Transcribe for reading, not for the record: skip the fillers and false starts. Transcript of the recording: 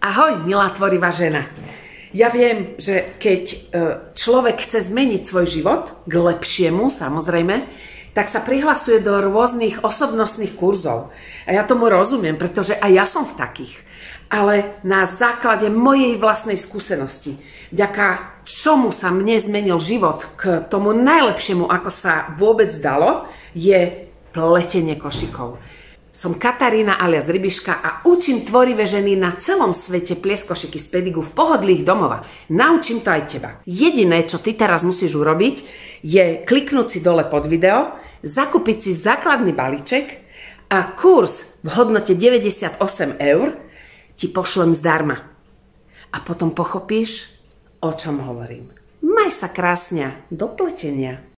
Ahoj, milá tvorivá žena. Ja viem, že keď človek chce zmeniť svoj život k lepšiemu, samozrejme, tak sa prihlasuje do rôznych osobnostných kurzov. A ja tomu rozumiem, pretože aj ja som v takých. Ale na základe mojej vlastnej skúsenosti, vďaka čomu sa mne zmenil život k tomu najlepšiemu, ako sa vôbec dalo, je pletenie košikov. Som Katarína alias Rybiška a učím tvorivé ženy na celom svete pliesť košiky z pedigu v pohodlí ich domova. Naučím to aj teba. Jediné, čo ty teraz musíš urobiť, je kliknúť si dole pod video, zakúpiť si základný balíček a kurz v hodnote 98 € ti pošlem zdarma. A potom pochopíš, o čom hovorím. Maj sa krásne, do pletenia.